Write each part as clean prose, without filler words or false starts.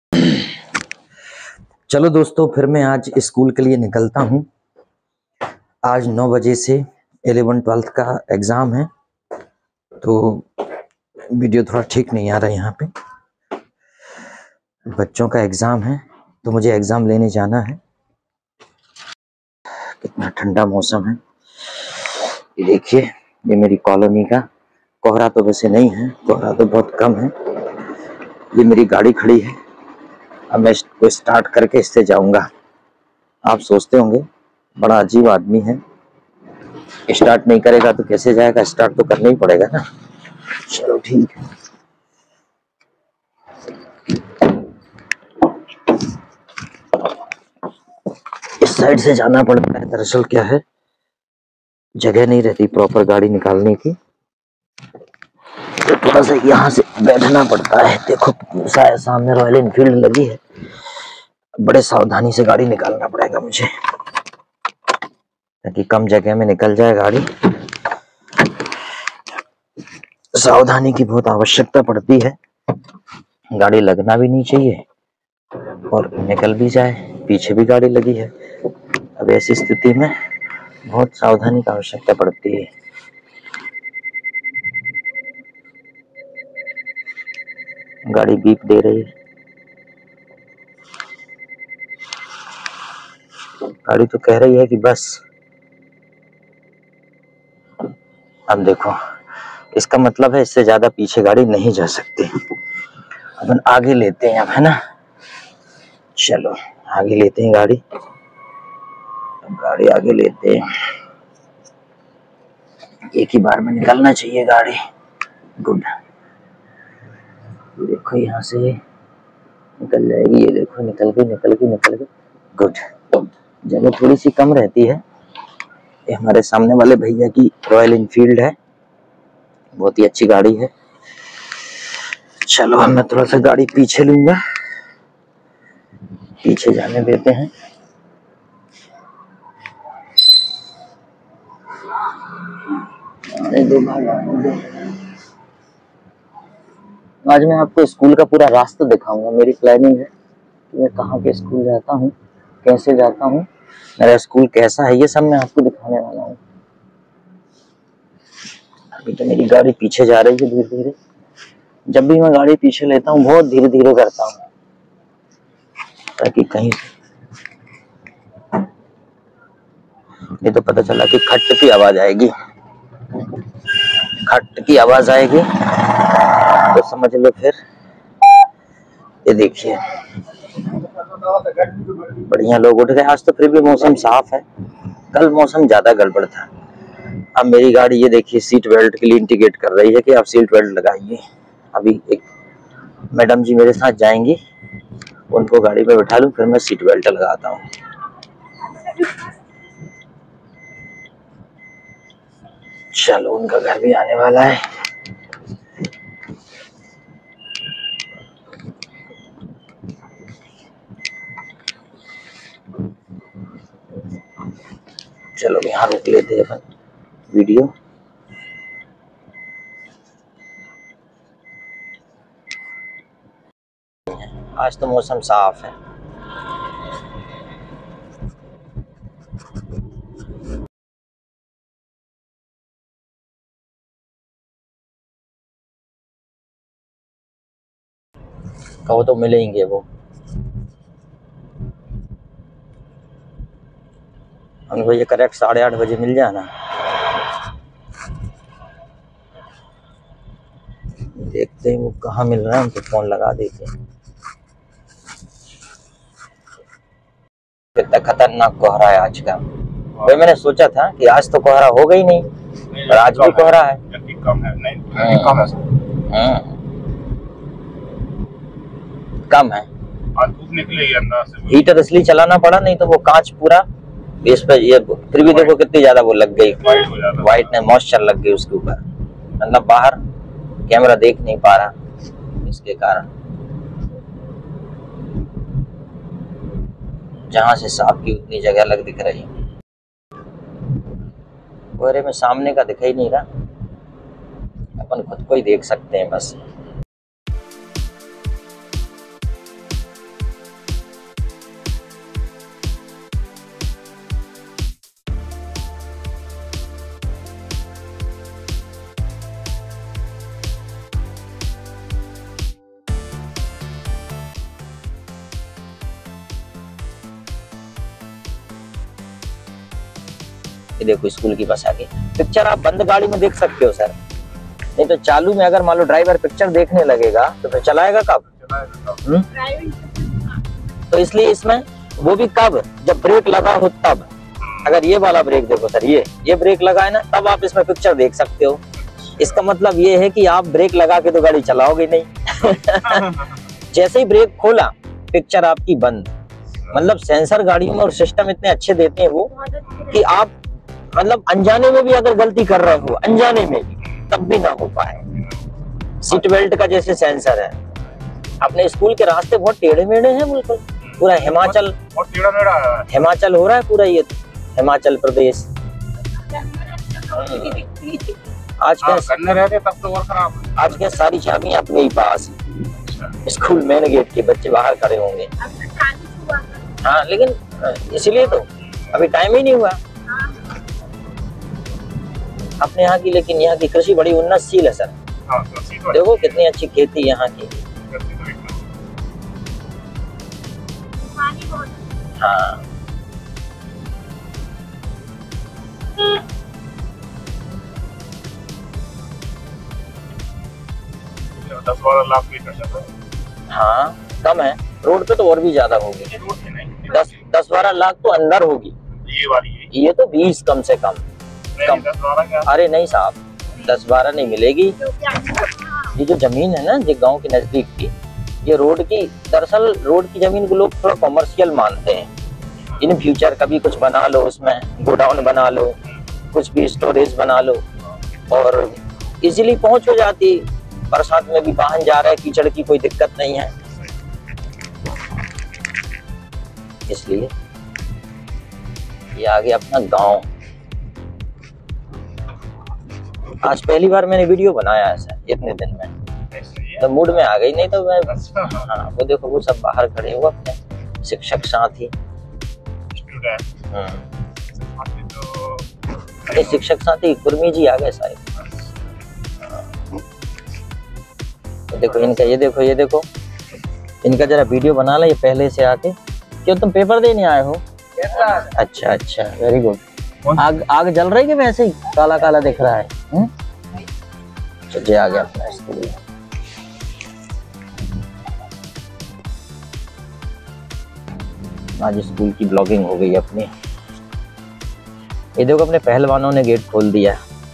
चलो दोस्तों, फिर मैं आज स्कूल के लिए निकलता हूँ। आज 9 बजे से 11-12 का एग्ज़ाम है, तो वीडियो थोड़ा ठीक नहीं आ रहा है। यहाँ पे बच्चों का एग्ज़ाम है, तो मुझे एग्ज़ाम लेने जाना है। कितना ठंडा मौसम है, ये देखिए। ये मेरी कॉलोनी का कोहरा तो वैसे नहीं है, कोहरा तो बहुत कम है। ये मेरी गाड़ी खड़ी है, अब मैं इसको स्टार्ट करके इससे जाऊँगा। आप सोचते होंगे बड़ा अजीब आदमी है, स्टार्ट नहीं करेगा तो कैसे जाएगा? स्टार्ट तो करना ही पड़ेगा ना। चलो ठीक है। इस साइड से जाना पड़ता है। दरअसल क्या है, जगह नहीं रहती प्रॉपर गाड़ी निकालने की, तो थोड़ा सा यहाँ से बैठना पड़ता है। देखो सामने रॉयल एनफील्ड लगी है, बड़े सावधानी से गाड़ी निकालना पड़ेगा मुझे, ताकि कम जगह में निकल जाए गाड़ी। सावधानी की बहुत आवश्यकता पड़ती है, गाड़ी लगना भी नहीं चाहिए और निकल भी जाए। पीछे भी गाड़ी लगी है, अब ऐसी स्थिति में बहुत सावधानी की आवश्यकता पड़ती है। गाड़ी बीप दे रही है, गाड़ी तो कह रही है कि बस। अब देखो, इसका मतलब है इससे ज्यादा पीछे गाड़ी नहीं जा सकती। अपन आगे लेते हैं अब, है ना। चलो आगे लेते हैं गाड़ी, आगे लेते हैं। एक ही बार में निकलना चाहिए गाड़ी। गुड, देखो यहाँ से निकल जाएगी। ये देखो निकल गई। गुड, जगह थोड़ी सी कम रहती है। ये हमारे सामने वाले भैया की रॉयल एनफील्ड है, बहुत ही अच्छी गाड़ी है। चलो मैं थोड़ा सा गाड़ी पीछे लूंगा, पीछे जाने देते हैं। आज मैं आपको स्कूल का पूरा रास्ता दिखाऊंगा। मेरी प्लानिंग है कि मैं कहाँ के स्कूल जाता हूँ, कैसे जाता हूँ, मेरा स्कूल कैसा है, ये सब मैं आपको दिखाने वाला हूँ। अभी तो मेरी गाड़ी पीछे जा रही है धीरे धीरे। जब भी मैं गाड़ी पीछे लेता हूँ बहुत धीरे धीरे करता हूँ, ताकि कहीं ये तो पता चला कि खट की आवाज आएगी, तो समझ लो फिर। ये देखिए बढ़िया लोग उठ गए आज तो, फिर भी मौसम साफ है। कल मौसम ज्यादा गड़बड़ था। अब मेरी गाड़ी ये देखिए सीट बेल्ट के लिए इंडिकेट कर रही है कि आप सीट बेल्ट लगाइए। अभी एक मैडम जी मेरे साथ जाएंगी, उनको गाड़ी पे बैठा लूं, फिर मैं सीट बेल्ट लगाता हूँ। चलो उनका घर भी आने वाला है। चलो यहाँ रुक लेते हैं अपन वीडियो। आज तो मौसम साफ है। कहो तो मिलेंगे वो, उनको ये करेक्ट 8:30 बजे मिल जाना। देखते हैं वो कहाँ मिल रहा है, उनको फोन लगा देते हैं। कितना खतरनाक कोहरा है आज का। भाई मैंने सोचा था कि आज तो कोहरा होगा ही नहीं, पर आज भी कोहरा है। कम है। आज धूप निकलेगी अंदर से। हीटर इसलिए चलाना पड़ा, नहीं तो वो कांच पूरा इस पे ये, फिर भी देखो कितनी ज्यादा वो लग गई, व्हाइट ने मॉइस्चर लग गई उसके ऊपर। मतलब बाहर कैमरा देख नहीं पा रहा इसके कारण। जहां से साफ की उतनी जगह अलग दिख रही, कोहरे में सामने का दिखाई नहीं रहा, अपन खुद को ही देख सकते हैं बस। ये देखो स्कूल की बस आ गई। पिक्चर आप बंद गाड़ी में देख सकते हो सर, नहीं तो चालू में अगर मान लो ड्राइवर पिक्चर देखने लगेगा तो फिर चलाएगा कब? तो इसलिए इसमें वो भी कब, जब ब्रेक लगा हो तब। अगर ये वाला ब्रेक देखो सर, ये ब्रेक लगा है ना, तब आप इसमें पिक्चर देख सकते हो। इसका मतलब ये है कि आप ब्रेक लगा के तो गाड़ी चलाओगे नहीं। जैसे ही ब्रेक खोला पिक्चर आपकी बंद। मतलब सेंसर गाड़ियों में और सिस्टम इतने अच्छे देते हैं वो कि आप मतलब अनजाने में भी अगर गलती कर रहे हो, अनजाने में भी, तब भी ना हो पाए। सीट बेल्ट का जैसे सेंसर है। अपने स्कूल के रास्ते बहुत टेढ़े मेढ़े हैं, बिल्कुल पूरा हिमाचल हिमाचल हो रहा है पूरा, ये हिमाचल प्रदेश। आज के तब तो और खराब। आज के सारी चाबियां अपने ही पास, स्कूल मेन गेट के बच्चे बाहर खड़े होंगे। हाँ लेकिन इसीलिए तो अभी टाइम ही नहीं हुआ अपने यहाँ की। लेकिन यहाँ की कृषि बड़ी उन्नतशील है सर। देखो कितनी अच्छी खेती यहाँ की। हाँ 10-12 लाख भी कर सकते। हाँ कम है, रोड पे तो और भी ज्यादा होगी। 10-12 लाख तो अंदर होगी ये वाली है। ये तो 20 कम से कम। 10-12 क्या? अरे नहीं साहब 10-12 नहीं मिलेगी। ये जो जमीन है ना, ये गांव के नजदीक की, ये रोड की, दरअसल रोड की जमीन को लोग थोड़ा कॉमर्शियल मानते हैं। इन फ्यूचर कभी कुछ बना लो, उसमें गोडाउन बना लो, कुछ भी स्टोरेज बना लो और इजीली पहुंच हो जाती। बरसात में भी वाहन जा रहा है, कीचड़ की कोई दिक्कत नहीं है। इसलिए ये आ गया अपना गांव। आज पहली बार मैंने वीडियो बनाया है सर इतने दिन में, तो मूड में आ गई, नहीं तो मैं। हाँ वो देखो वो सब बाहर खड़े हुए अपने शिक्षक साथी। शिक्षक साथी कुर्मी जी आ गए साहब। तो देखो इनका, ये देखो इनका जरा वीडियो बना ला ये पहले से आके। क्यों तुम पेपर देने आए हो? अच्छा अच्छा वेरी गुड। आग जल रही है वैसे ही काला काला दिख रहा है। चलिए आ गया अपना स्कूल। आज स्कूल की ब्लॉगिंग हो गई अपनी। ये देखो अपने पहलवानों ने गेट खोल दिया।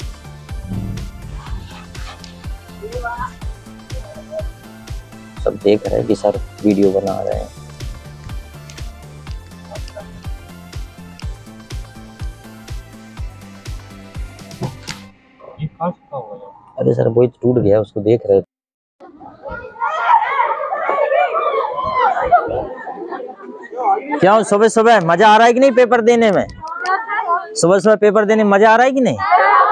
सब देख रहे हैं कि सर वीडियो बना रहे हैं। अरे सर वो टूट गया, उसको देख रहे। क्या सुबह सुबह मजा आ रहा है कि नहीं पेपर देने में? सुबह सुबह पेपर देने में मजा आ रहा है कि नहीं?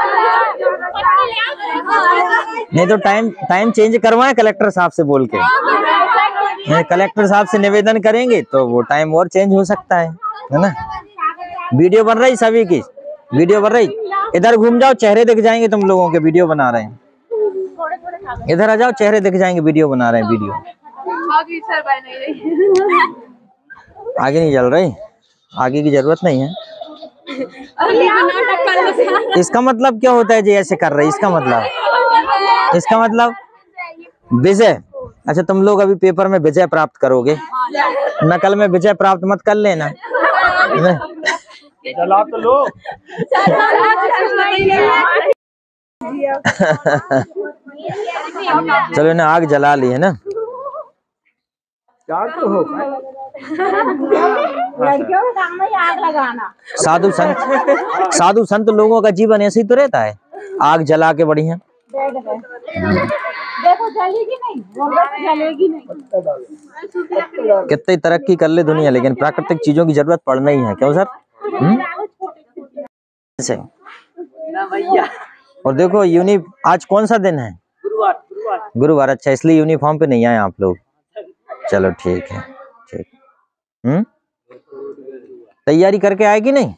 नहीं तो टाइम चेंज करवाएं कलेक्टर साहब से बोल के। कलेक्टर साहब से निवेदन करेंगे तो वो टाइम और चेंज हो सकता है ना। वीडियो बन रही सभी की, वीडियो बन रही। इधर घूम जाओ, चेहरे दिख जाएंगे तुम लोगों के, वीडियो बना रहे हैं। इधर आ जाओ, चेहरे दिख जाएंगे, वीडियो बना रहे हैं। वीडियो आगे नहीं चल रही, आगे की जरूरत नहीं है। इसका मतलब क्या होता है जी ऐसे कर रही? इसका मतलब विजय। अच्छा तुम लोग अभी पेपर में विजय प्राप्त करोगे, नकल में विजय प्राप्त मत कर लेना। चला तो लो। चलो ना आग जला ली है ना। आग लगाना। साधु संत लोगों का जीवन ऐसे ही तो रहता है, आग जला के बढ़िया। देखो जलेगी नहीं। कितनी तरक्की कर ले दुनिया, लेकिन प्राकृतिक चीजों की जरूरत पड़ना ही है। क्यों सर? और देखो आज कौन सा दिन है? गुरुवार। अच्छा इसलिए यूनिफॉर्म पे नहीं आए आप लोग। चलो ठीक है, ठीक। तैयारी करके आए कि नहीं?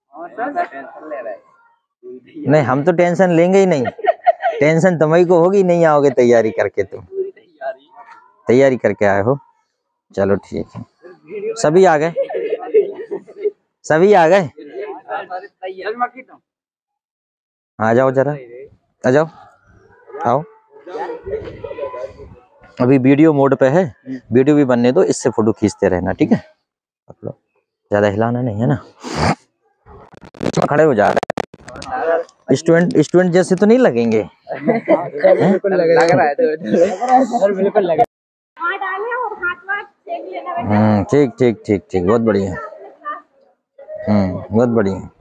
नहीं हम तो टेंशन लेंगे ही नहीं। टेंशन तुम्हें को होगी, नहीं आओगे तैयारी करके। तुम तैयारी करके आए हो, चलो ठीक है। सभी आ गए? आ जाओ जरा, आ जाओ, आओ। अभी वीडियो मोड पे है, वीडियो भी बनने दो, इससे फोटो खींचते रहना, ठीक है। मतलब ज्यादा हिलाना नहीं है ना, खड़े हो जा रहे। स्टूडेंट जैसे तो नहीं लगेंगे? बिल्कुल लग रहा है, बिल्कुल लग हाथ डाले और हाथ सेक लेना बेटा। ठीक ठीक ठीक ठीक, बहुत बढ़िया। बहुत बढ़िया।